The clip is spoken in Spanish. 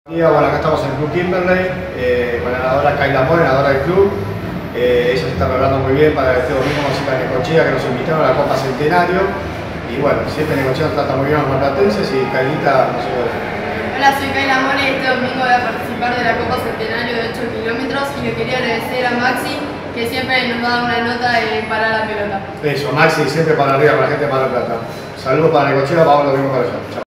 Bueno, acá estamos en el Club Kimberley, con la nadadora Kayla Amore, nadadora del club. Ella se está preparando muy bien para este domingo música de Necochea, que nos invitaron a la Copa Centenario. Y bueno, siempre Necochea trata muy bien a los marplatenses y Kaylita no sé qué decir. Hola, soy Kayla Amore y este domingo voy a participar de la Copa Centenario de 8 kilómetros y le quería agradecer a Maxi, que siempre nos da una nota para la pelota. Eso, Maxi siempre para arriba, para la gente de Mar del Plata. Saludos para Necochea, vamos lo mismo para allá. Chao.